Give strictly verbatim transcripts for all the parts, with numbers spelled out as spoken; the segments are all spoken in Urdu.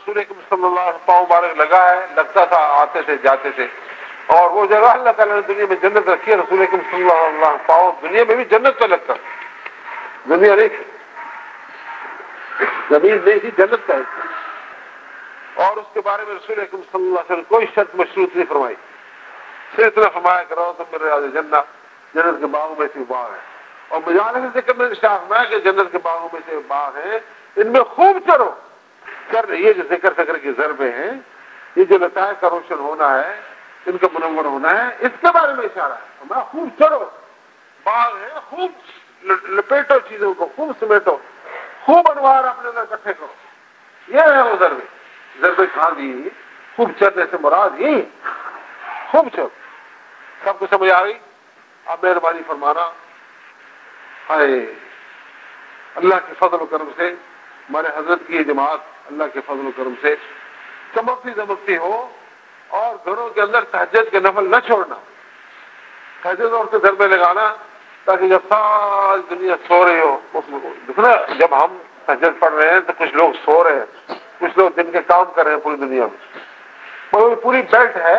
رسول اکرم صلی اللہ علیہ وسلم پاؤں مبارک لگا ہے، لگتا تھا، آتے تھے جاتے تھے. اور وہ جگہ اللہ تعالیٰ نے دنیا میں جنت رکھی ہے، رسول اکرم صلی اللہ علیہ وسلم پاؤں دنیا میں بھی جنت پہ لگتا، دنیا نہیں تھی، زمین نہیں تھی، جنت کا حصہ. اور اس کے بارے میں رسول اکرم صلی اللہ علیہ وسلم کوئی شرط مشروط نہیں فرمائی، صرف اتنا فرمایا کرو تم میرے راز جنت، جنت کے باغوں میں سے باغ ہے. اور مجانے سے ذکر میں شاخ میں کہ جنت کے باغوں میں سے باغ ہیں، ان میں خوب چڑھو. کر یہ جو ذکر فکر کی ضربیں ہیں، یہ جو لطائف کا روشن ہونا ہے، ان کا منور ہونا ہے، اس کے بارے میں اشارہ ہے. میں خوب چڑھو، باغ ہے، خوب لپیٹو چیزوں کو، خوب سمیٹو، خوب انوار اپنے اندر اکٹھے کرو. یہ ہے وہ ضربے. ضربے کھا دی خوب چڑھنے سے مراد یہ خوب چڑھ. سب کو سمجھ آ گئی؟ اب مہربانی فرمانا. ہائے اللہ کے فضل و کرم سے ہمارے حضرت کی یہ جماعت اللہ کے فضل و کرم سے چمکتی دمکتی ہو، اور گھروں کے اندر تہجد کے نفل نہ چھوڑنا، تہجد اور کے ضربے لگانا، تاکہ جب ساری دنیا سو رہی ہو اس میں دیکھنا. جب ہم تہجد پڑھ رہے ہیں تو کچھ لوگ سو رہے ہیں، کچھ لوگ دن کے کام کر رہے ہیں پوری دنیا میں. اور پوری بیلٹ ہے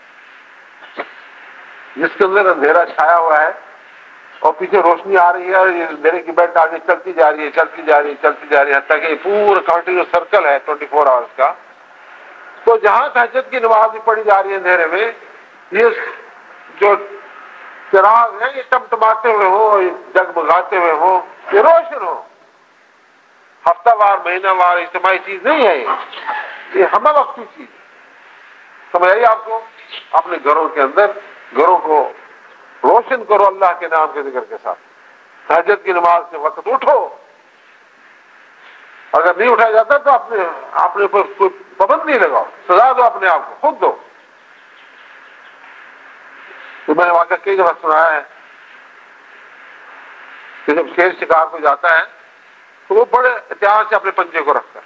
جس کے اندر اندھیرا چھایا ہوا ہے اور پیچھے روشنی آ رہی ہے، اور یہ اندھیرے کی بیلٹ آگے چلتی جا رہی ہے، چلتی جا رہی ہے، چلتی جا رہی ہے، حتیٰ کہ یہ پورا کنٹینیو سرکل ہے ٹوئنٹی فور آورس کا. تو جہاں تہجد کی نماز بھی پڑھی جا رہی ہے اندھیرے میں، یہ جو چراغ ہیں یہ ٹمٹماتے ہوئے ہوں، جگمگاتے ہوئے ہوں، یہ روشن ہو. ہفتہ وار مہینہ وار اجتماعی چیز نہیں ہے، یہ یہ ہمہ وقتی چیز. سمجھ آئی آپ کو؟ اپنے گھروں کے اندر گھروں کو روشن کرو اللہ کے نام کے ذکر کے ساتھ. تہجد کی نماز کے وقت اٹھو. اگر نہیں اٹھایا جاتا تو اپنے اپنے اوپر کوئی پابندی لگاؤ، سزا دو اپنے آپ کو، خود دو. تو میں نے واقعہ کئی دفعہ سنایا ہے کہ جب شیر شکار کو جاتا ہے تو وہ بڑے احتیاط سے اپنے پنجے کو رکھتا ہے،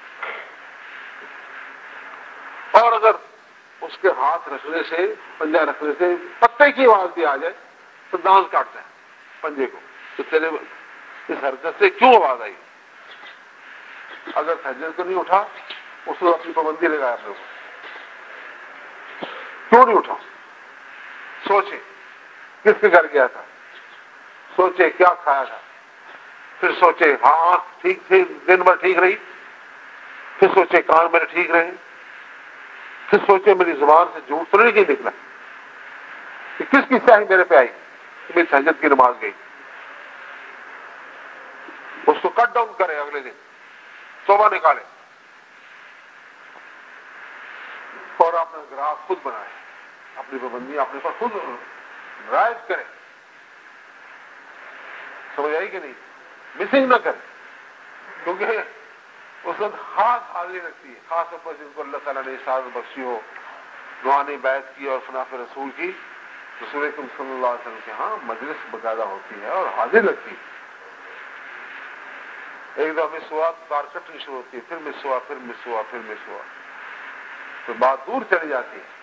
اور اگر اس کے ہاتھ رکھنے سے، پنجہ رکھنے سے پتے کی آواز بھی آ جائے تو دانت کاٹتا ہے پنجے کو. تو تیرے اس حرکت سے کیوں آواز آئی؟ اگر تہجد کو نہیں اٹھا اس نے اپنی پابندی لگایا اپنے کو، کیوں نہیں اٹھا؟ سوچے کس کے گھر گیا تھا، سوچے کیا کھایا تھا، پھر سوچے ہاں ٹھیک تھی، دن بھر ٹھیک رہی، پھر سوچے کان میرے ٹھیک رہے، پھر سوچے میری زبان سے جھوٹ تو نہیں نکلا، کہ کس کی سیاہی میرے پہ آئی، میری تہجد کی نماز گئی. اس کو کٹ ڈاؤن کرے، اگلے دن توبہ نکالے اور اپنا گراف خود بنائے، اپنی پابندی اپنے پر خود رائج کرے. سمجھ آئی کہ نہیں؟ مسنگ نہ کرے، کیونکہ اس وقت خاص حاضری رکھتی ہے، خاص طور پر جن کو اللہ تعالیٰ نے احسان بخشی ہو، روحانی بیعت کی اور خلاف رسول کی، رسول اکرم صلی اللہ علیہ وسلم کے ہاں مجلس باقاعدہ ہوتی ہے اور حاضر لگتی ہے. ایک دفعہ مس ہوا کار کٹنی شروع ہوتی ہے، پھر مس ہوا، پھر مس ہوا، پھر مس ہوا، تو بات دور چلی جاتی ہے.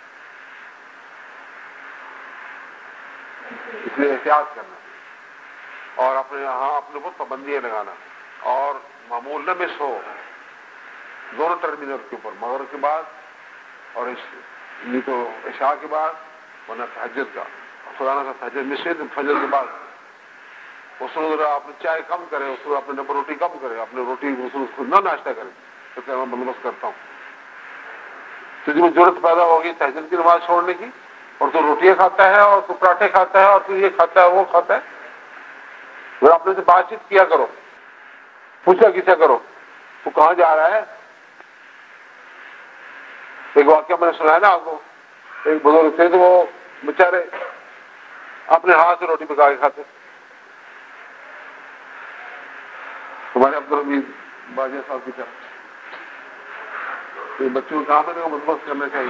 اس لیے احتیاط کرنا اور اپنے یہاں اپنے اوپر پابندیاں لگانا، اور معمول نہ مس ہو دونوں ٹرمینل کے اوپر، مغرب کے بعد اور نہیں تو عشاء کے بعد، ورنہ تہجد کا. خدا نہ خواستہ تہجد مس ہوئی تو فجر کے بعد اس وقت آپ نے چائے کم کرے، اس وقت اپنے نمبر روٹی کم کرے، اپنے روٹی اس وقت خود نہ ناشتہ کرے، تو کہ میں بندوبست کرتا ہوں. تو جب ضرورت پیدا ہوگی تہجد کی نماز چھوڑنے کی، اور تو روٹیاں کھاتا ہے، اور تو پراٹھے کھاتا ہے، اور تو یہ کھاتا ہے وہ کھاتا ہے، پھر اپنے سے بات چیت کیا کرو، پوچھا کسا کرو تو کہاں جا رہا ہے. ایک واقعہ میں نے سنا ہے نا آپ کو، ایک بزرگ تھے تو وہ بیچارے اپنے ہاتھ سے روٹی پکا کے کھاتے. ہمارے عبدالحمید باجوہ صاحب کی طرح بچوں کو کہا میں نے بندوبست کرنا چاہیے.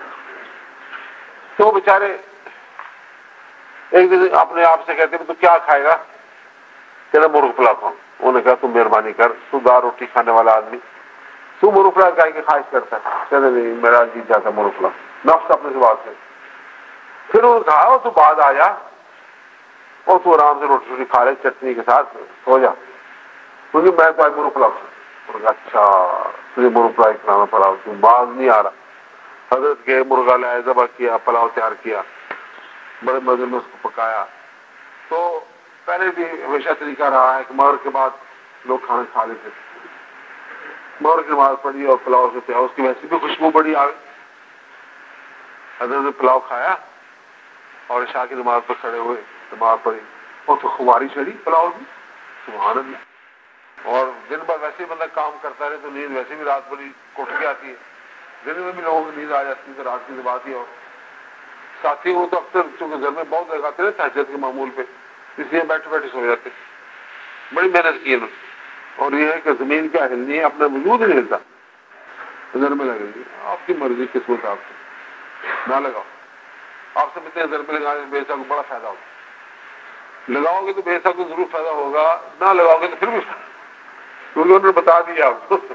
تو بیچارے ایک دن اپنے آپ سے کہتے ہیں تو کیا کھائے گا؟ تیرا مرغ پلاتا ہوں. انہوں نے کہا تم مہربانی کر، تو دال روٹی کھانے والا آدمی، تو مرغ پلا گائے کی خواہش کرتا ہے. چلے نہیں، میرا جیت جاتا مرغ پلا، نفس اپنے سے بات سے. پھر انہوں نے کہا تو بعد آ جا اور تو آرام سے روٹی روٹی کھا لے چٹنی کے ساتھ سو جا، کیونکہ میں تو آج مرغ پلا ہوں. اچھا مجھے مرغ فرائی کھلانا پڑا، اس میں باز نہیں آ رہا۔ حضرت کے مرغا لائے، ذبح کیا، پلاؤ تیار کیا، بڑے مزے میں اس کو پکایا۔ تو پہلے بھی ہمیشہ طریقہ رہا ہے کہ مغرب کے بعد لوگ کھانا کھا لیتے تھے۔ مغرب کی نماز پڑھی اور پلاؤ سے پیا، اس کی ویسی بھی خوشبو بڑی آ گئی۔ حضرت نے پلاؤ کھایا اور عشاء کی نماز پر کھڑے ہوئے، نماز پڑھی اور تو خماری چڑھی پلاؤ کی، سبحان اللہ۔ اور دن بھر ویسے ہی بندہ کام کرتا رہے تو نیند ویسے بھی رات بڑی کٹ کے آتی ہے، دن میں بھی لوگوں کی نیند آ جاتی ہے، تو رات کی بات ہی اور ساتھی وہ تو اکثر چونکہ گھر میں بہت لگاتے رہے تہجد کے معمول پہ، اس لیے بیٹھے بیٹھے سو جاتے۔ بڑی محنت کی انہوں نے، اور یہ ہے کہ زمین کیا ہلنی ہے، اپنا وجود نہیں ہلتا، نظر میں لگ رہی ہے، آپ کی مرضی، قسمت آپ کی، نہ لگاؤ۔ آپ سے ملتے ہیں نظر میں لگانے بے شک بڑا فائدہ ہوگا، لگاؤ گے تو بے شک ضرور فائدہ ہوگا، نہ لگاؤ گے تو پھر بھی فائدہ، کیونکہ انہوں نے بتا دیا آپ کو۔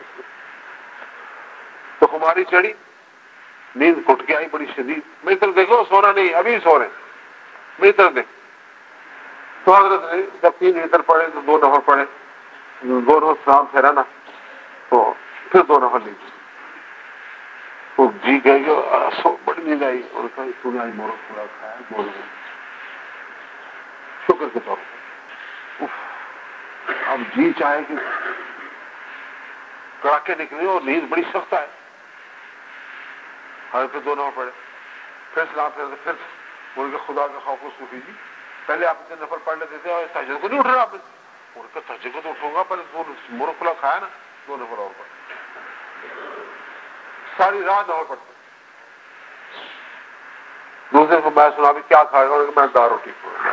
تو ہماری چڑھی، نیند کٹ کے آئی بڑی شدید، میری طرف دیکھو، سونا نہیں، ابھی سو رہے ہیں، میری طرف دیکھ۔ تو حضرت نے جب تین نیتر پڑے تو دو نفر پڑے، دو نفر سلام پھیرا نا تو پھر دو نفر نہیں، تو جی گئے کہ بڑی نیند آئی، اور کہا تو نے آج مرغ پورا کھایا، مرغ شکر کے طور پر۔ اب جی چاہے کہ کڑاکے نکلے اور نیند بڑی سخت ہے، ہر پہ دو نفر پڑے، پھر سلام پھیرتے، پھر بول کے خدا کا خوف اس کو کیجیے، پہلے آپ اتنے نفر پڑھ لیتے تھے اور تہجد کو نہیں اٹھ رہا آپ نے، اور کہ تہجد کو تو اٹھوں گا، پہلے دو مرغ کھلا کھایا نا، دو نفر اور پڑے، ساری رات نفر پڑتے۔ دوسرے کو میں سنا بھی کیا کھائے گا، اور میں دال روٹی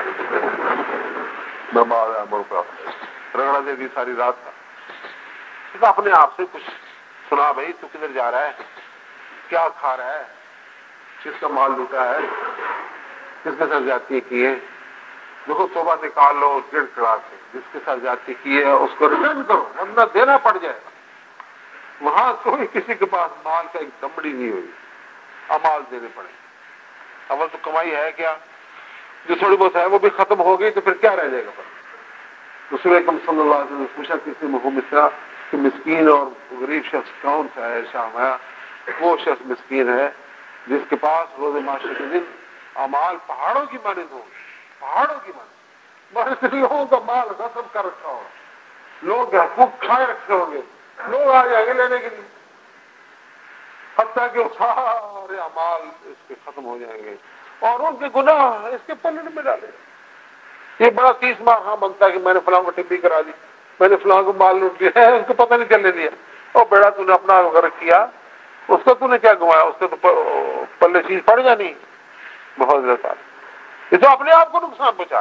میں باہر آیا مرغ پڑا رگڑا دے دی ساری رات کا۔ اپنے آپ سے کچھ سنا، بھائی تو کدھر جا رہا ہے، کیا کھا رہا ہے، کس کا مال لوٹا ہے، کس کے ساتھ زیادتی کی ہے۔ دیکھو توبہ نکال لو ڈیڑھ کلاس سے، جس کے ساتھ زیادتی کی ہے اس کو ریٹرن کرو، ورنہ دینا پڑ جائے گا۔ وہاں کوئی کسی کے پاس مال کا ایک دمڑی نہیں ہوئی، امال دینے پڑے۔ اول تو کمائی ہے کیا، جو تھوڑی بہت ہے وہ بھی ختم ہو گئی تو پھر کیا رہ جائے گا۔ رسول اکرم صلی اللہ علیہ وسلم نے پوچھا کسی محمد سے کہ مسکین اور غریب شخص کون سا ہے، ارشاد آیا وہ شخص مسکین ہے جس کے پاس روز معاشرے کے دن اعمال پہاڑوں کی مانند ہوں، پہاڑوں کی مانند، بہت لوگوں کا مال غصب کر رکھا ہو، لوگ حقوق کھائے رکھے ہوں گے، لوگ آ جائیں گے لینے کے لیے، حتیٰ کہ وہ سارے اعمال اس کے ختم ہو جائیں گے اور ان کے گناہ اس کے پلڑ میں ڈالے۔ یہ بڑا تیس ماہ ہاں بنتا ہے کہ میں نے فلاں کو ٹپی کرا دی، میں نے فلاں کو مال لوٹ دیا ہے، اس کو پتہ نہیں چلنے دیا، اور بیڑا تو نے اپنا غرق کیا، اس کو تو نے کیا گوایا، اس سے تو پلے چیز پڑ جانی بہت زیادہ، یہ تو اپنے آپ کو نقصان پہنچا۔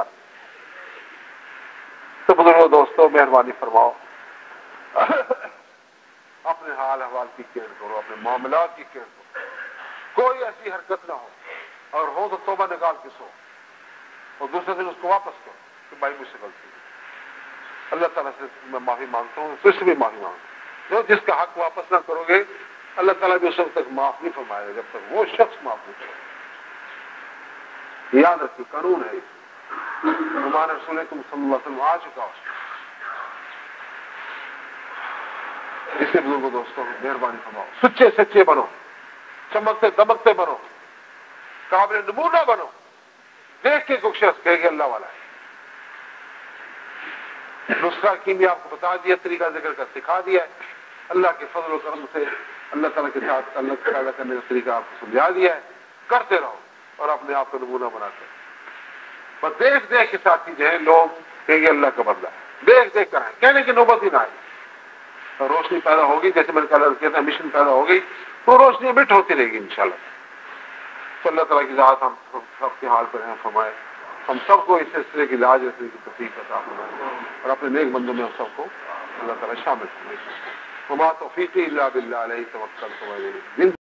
تو بزرگوں دوستوں مہربانی فرماؤ، اپنے حال احوال کی کیئر کرو، اپنے معاملات کی کیئر کرو، کوئی ایسی حرکت نہ ہو، اور ہو تو توبہ نکال کے سو، اور دوسرے دن اس کو واپس کرو کہ بھائی مجھ سے غلطی ہے، اللہ تعالیٰ سے میں معافی مانگتا ہوں، تجھ سے بھی معافی مانگتا ہوں۔ جو جس کا حق واپس نہ کرو گے اللہ تعالیٰ بھی اس وقت تک معاف نہیں فرمائے گا جب تک وہ شخص معاف نہیں کرے۔ یاد رکھیے قانون ہے، ہمارے رسول تم صلی اللہ علیہ وسلم آ چکا ہو، اس سے بزرگوں دوستوں مہربانی فرماؤ، سچے سچے بنو، چمکتے دمکتے بنو، قابل نمونہ بنو، دیکھ کے کوئی شخص کہے کہ اللہ والا ہے۔ نسخہ کیمیا آپ کو بتا دیا، طریقہ ذکر کا سکھا دیا ہے، اللہ کے فضل و کرم سے اللہ تعالیٰ کے ساتھ تعلق پیدا کرنے کا طریقہ آپ کو سمجھا دیا ہے، کرتے رہو اور اپنے آپ کو نمونہ بناتے رہو۔ بس دیکھ دیکھ کے ساتھی جو ہے لوگ کہیں گے اللہ کا بندہ ہے، دیکھ دیکھ کر کہنے کی نوبت ہی نہ آئی، روشنی پیدا ہوگی، جیسے میں نے کہا کہتا مشن پیدا ہوگی تو روشنی بٹ ہوتی رہے گی انشاءاللہ۔ تو اللہ تعالیٰ کی ذات ہم سب کے حال پر رحم فرمائے، ہم سب کو اس سلسلے کی لاج رکھنے کی توفیق عطا فرمائے، اور اپنے نیک بندوں میں ہم سب کو اللہ تعالیٰ شامل فرمائے۔ وما توفیقی الا باللہ علیہ توکلت و الیہ۔